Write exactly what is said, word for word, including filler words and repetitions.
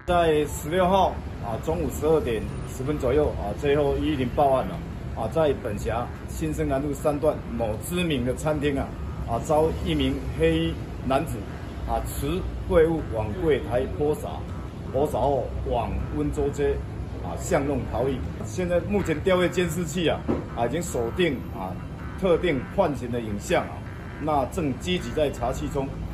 在十六号啊中午十二点十分左右啊，最后一一零报案了啊，在本辖新生南路三段某知名的餐厅啊啊，遭一名黑衣男子啊持柜物往柜台泼洒，泼洒后往温州街啊巷弄逃逸。现在目前调阅监视器啊啊已经锁定啊特定犯行的影像啊，那正积极在查缉中。